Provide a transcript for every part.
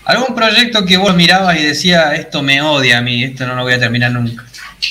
¿Algún proyecto que vos mirabas y decías, esto me odia a mí, esto no lo voy a terminar nunca?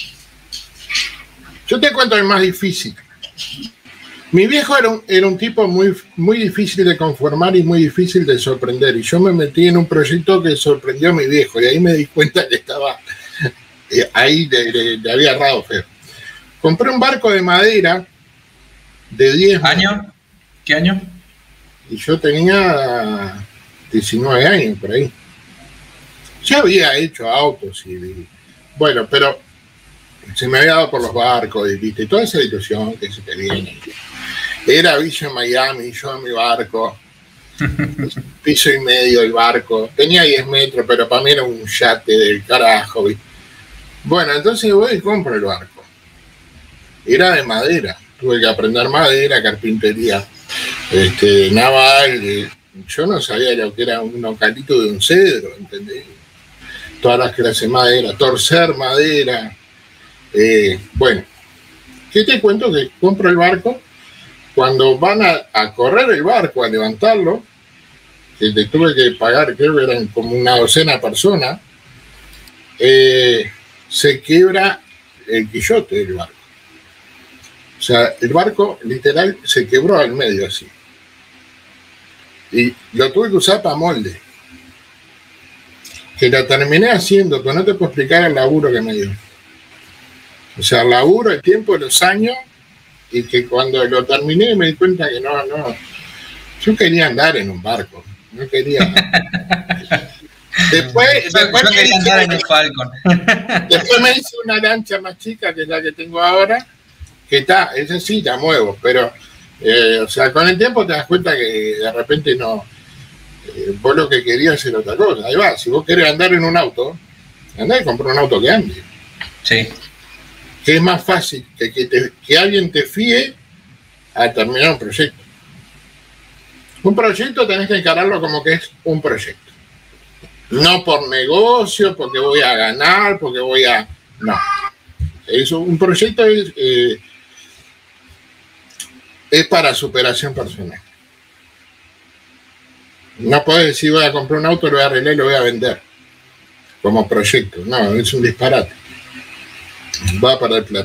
Yo te cuento el más difícil. Mi viejo era un tipo muy difícil de conformar y muy difícil de sorprender. Y yo me metí en un proyecto que sorprendió a mi viejo. Y ahí me di cuenta que estaba ahí, le había errado feo. Compré un barco de madera de 10 ¿Año? ¿Qué año? Y yo tenía 19 años por ahí. Ya había hecho autos y bueno, pero se me había dado por los barcos y viste toda esa ilusión que se tenía. Era Villa Miami, yo en mi barco, piso y medio el barco, tenía 10 metros, pero para mí era un yate del carajo. ¿Viste? Bueno, entonces voy y compro el barco. Era de madera, tuve que aprender madera, carpintería, naval. Yo no sabía lo que era un ocalito de un cedro, ¿entendés? Todas las clases de madera, torcer madera. Bueno, ¿qué te cuento? Que compro el barco. Cuando van a correr el barco, a levantarlo, que te tuve que pagar, creo que eran como una docena de personas, se quiebra el quillote del barco. O sea, el barco literal se quebró al medio así. Y lo tuve que usar para molde. Que la terminé haciendo, pero no te puedo explicar el laburo que me dio. O sea, el laburo, el tiempo, los años, y que cuando lo terminé me di cuenta que no. Yo quería andar en un barco, no quería. Después quería andar en un Falcon. Después me hice una lancha más chica que la que tengo ahora, que esa sí la muevo, pero o sea, con el tiempo te das cuenta que de repente no, vos lo que querías era otra cosa. Ahí va, si vos querés andar en un auto, andá y comprá un auto que ande. Sí. Que es más fácil que alguien te fíe a terminar un proyecto. Un proyecto tenés que encararlo como que es un proyecto. No por negocio, porque voy a ganar, porque voy a... No. Un proyecto es para superación personal. No podés decir voy a comprar un auto, lo voy a arreglar y lo voy a vender. Como proyecto. No, es un disparate. Va a perder plata.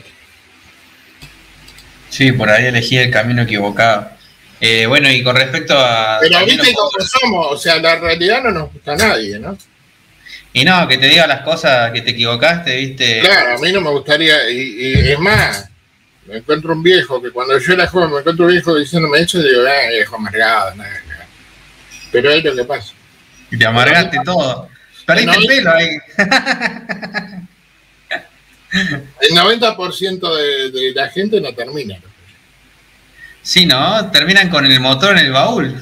Sí, por ahí elegí el camino equivocado. Bueno, y con respecto a... Pero viste cómo somos, o sea, la realidad no nos gusta a nadie, ¿no? Y no, que te diga las cosas que te equivocaste, viste. Claro, a mí no me gustaría, y es más, me encuentro un viejo, que cuando yo era joven me encuentro un viejo diciéndome eso, y digo, viejo amargado, nada. Pero es lo que pasa. Y te amargaste todo. Perdiste el pelo ahí. El 90% de la gente no termina. Sí, ¿no? Terminan con el motor en el baúl.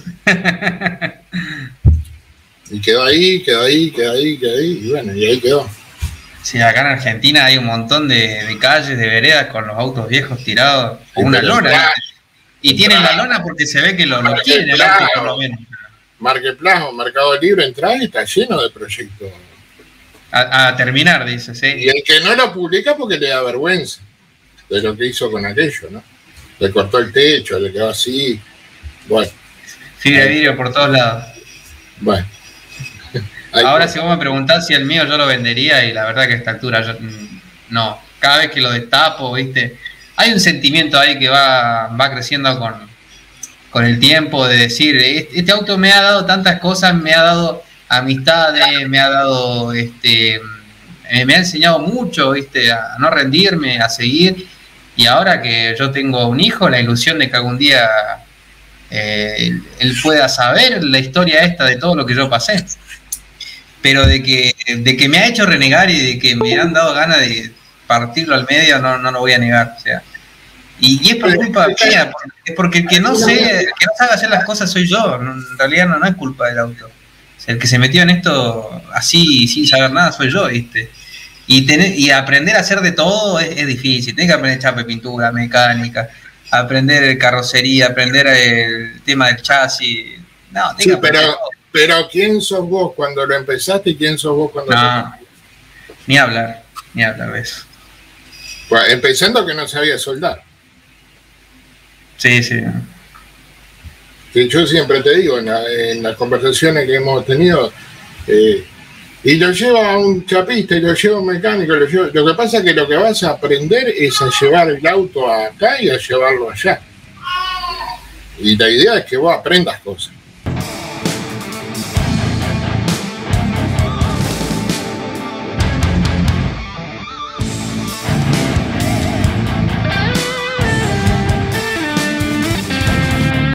Y quedó ahí, y bueno, y ahí quedó. Sí, acá en Argentina hay un montón de calles, de veredas con los autos viejos tirados con una lona. Y tienen la lona porque se ve que lo quieren el auto por lo menos. Marketplace o Mercado Libre, entra y está lleno de proyectos. A terminar, dice, sí. Y el que no lo publica porque le da vergüenza de lo que hizo con aquello, ¿no? Le cortó el techo, le quedó así. Bueno. Fibra de vidrio por todos lados. Bueno. Ahora si vos me preguntás si el mío yo lo vendería, y la verdad que a esta altura yo, no. Cada vez que lo destapo, viste, hay un sentimiento ahí que va creciendo con el tiempo de decir, este auto me ha dado tantas cosas, me ha dado amistades, me ha dado, me ha enseñado mucho, viste, a no rendirme, a seguir. Y ahora que yo tengo un hijo, la ilusión de que algún día él pueda saber la historia esta de todo lo que yo pasé. Pero de que me ha hecho renegar y de que me han dado ganas de partirlo al medio, no lo voy a negar. O sea, y es por culpa mía, es porque el que no sabe hacer las cosas soy yo. En realidad no es culpa del auto. O sea, el que se metió en esto así, sin saber nada, soy yo, ¿viste? Y aprender a hacer de todo es difícil. Tenés que aprender chape, pintura, mecánica, aprender carrocería, aprender el tema del chasis. No, sí, pero ¿quién sos vos cuando lo empezaste y quién sos vos cuando lo terminaste? Ni hablar de eso. Pues, empezando que no sabía soldar. Sí. Que yo siempre te digo, en las conversaciones que hemos tenido, Y lo lleva a un chapista y lo lleva a un mecánico. Lo que pasa es que lo que vas a aprender es a llevar el auto acá y a llevarlo allá. Y la idea es que vos aprendas cosas.